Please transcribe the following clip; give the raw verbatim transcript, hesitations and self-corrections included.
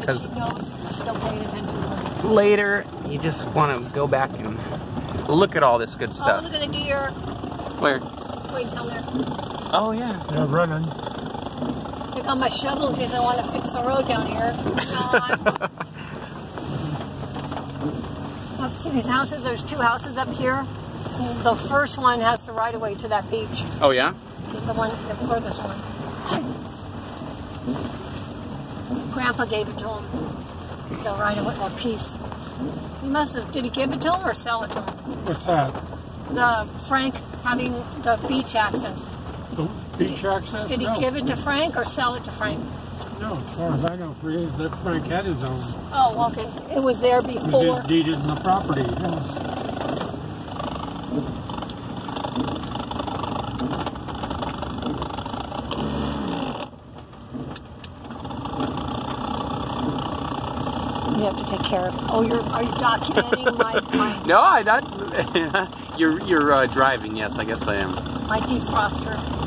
because she knows I'm still paying attention to her. later you just want to go back and look at all this good Oh, stuff. look at the deer. Where? Wait down there. Oh yeah. They're running. Took out my shovel because I want to fix the road down here. Uh, up to these houses, there's two houses up here. The first one has the right of way to that beach. Oh yeah. The one, the furthest one. Grandpa gave it to him. The right of way, or piece. He must have. Did he give it to him or sell it to him? What's that? The Frank having the beach access. The beach access? Did he no. give it to Frank or sell it to Frank? No, as far as I know, Frank Frank had his own. Oh, okay. It was there It was before. just deeded in the property. Yeah. You have to take care of it. Oh, you're are you documenting my my, No, I not. you're you're uh, driving. Yes, I guess I am. my defroster?